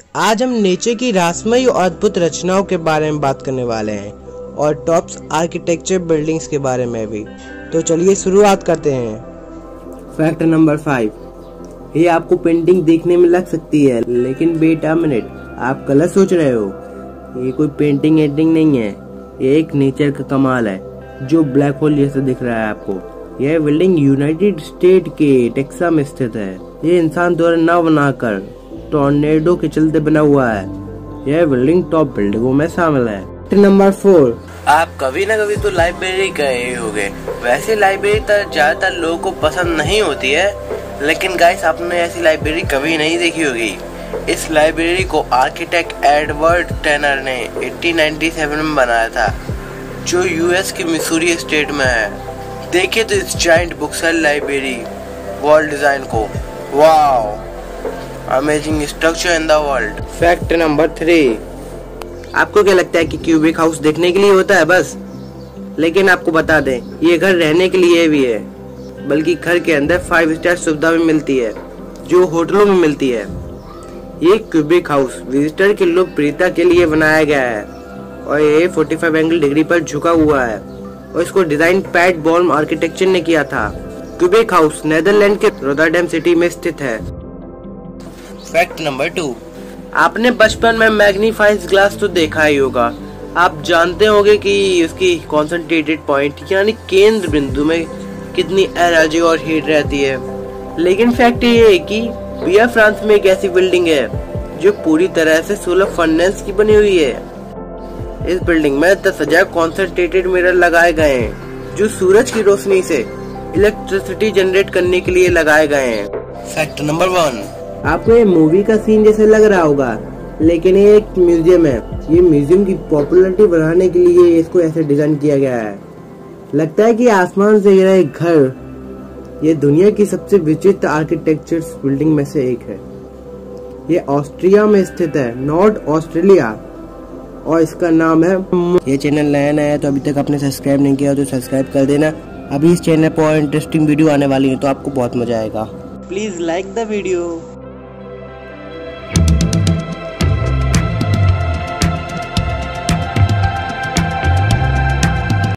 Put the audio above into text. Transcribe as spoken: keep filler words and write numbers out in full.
आज हम नीचे की रहस्यमयी और अद्भुत रचनाओं के बारे में बात करने वाले हैं और टॉप्स आर्किटेक्चर बिल्डिंग्स के बारे में भी। तो चलिए शुरुआत करते हैं। फैक्ट नंबर फाइव, ये आपको पेंटिंग देखने में लग सकती है, लेकिन वेट अ मिनट, आप गलत सोच रहे हो। ये कोई पेंटिंग एंटिंग नहीं है, ये एक नेचर का कमाल है जो ब्लैक होल जैसा दिख रहा है आपको। यह बिल्डिंग यूनाइटेड स्टेट के टेक्सास में स्थित है। ये इंसान द्वारा न बनाकर टॉर्नेडो के चलते बना हुआ है। यह बिल्डिंग टॉप बिल्डिंगों में शामिल है। नंबर फोर, आप कभी न कभी तो लाइब्रेरी गए होंगे। वैसे लाइब्रेरी तो ज्यादातर लोगों को पसंद नहीं होती है, लेकिन गाइस आपने ऐसी लाइब्रेरी कभी नहीं देखी होगी। इस लाइब्रेरी को आर्किटेक्ट एडवर्ड टेनर ने अठारह सौ सत्तानवे में बनाया था, जो यूएस की मिसूरी स्टेट में है। देखिए तो इस giant book cell library wall design को, wow, amazing structure in the world. Fact number three, आपको क्या लगता है कि क्यूबिक हाउस देखने के लिए होता है बस? लेकिन आपको बता दें, ये घर रहने के लिए भी है, बल्कि घर के अंदर फाइव स्टार सुविधा भी मिलती है जो होटलों में मिलती है। ये क्यूबिक हाउस विजिटर की लोकप्रियता के लिए बनाया गया है और ये पैंतालीस एंगल डिग्री पर झुका हुआ है और इसको डिजाइन पैट बॉल्म आर्किटेक्चर ने किया था। क्यूबिक हाउस नेदरलैंड के रोटरडैम सिटी में स्थित है। फैक्ट नंबर टू, आपने बचपन में मैग्नीफाइंग ग्लास तो देखा ही होगा। आप जानते होंगे कि उसकी कॉन्सेंट्रेटेड पॉइंट यानी केंद्र बिंदु में कितनी एनर्जी और हीट रहती है। लेकिन फैक्ट ये है कि बिया फ्रांस में एक ऐसी बिल्डिंग है जो पूरी तरह से सोलर फर्नेस की बनी हुई है। इस बिल्डिंग में दस हजार कॉन्सेंट्रेटेड मिरर लगाए गए हैं जो सूरज की रोशनी से इलेक्ट्रिसिटी जनरेट करने के लिए लगाए गए हैं। फैक्ट नंबर वन, आपको ये मूवी का सीन जैसे लग रहा होगा, लेकिन ये एक म्यूजियम है। ये म्यूजियम की पॉपुलैरिटी बढ़ाने के लिए इसको ऐसे डिजाइन किया गया है। लगता है कि आसमान से गिरा एक घर। ये दुनिया की सबसे विचित्र आर्किटेक्चर बिल्डिंग में से एक है। ये ऑस्ट्रिया में स्थित है, नॉर्थ ऑस्ट्रेलिया, और इसका नाम है। ये चैनल नया नया है तो अभी तक आपने सब्सक्राइब नहीं किया तो सब्सक्राइब कर देना। अभी इस चैनल पर इंटरेस्टिंग वीडियो आने वाली है तो आपको बहुत मजा आएगा। Please like the video.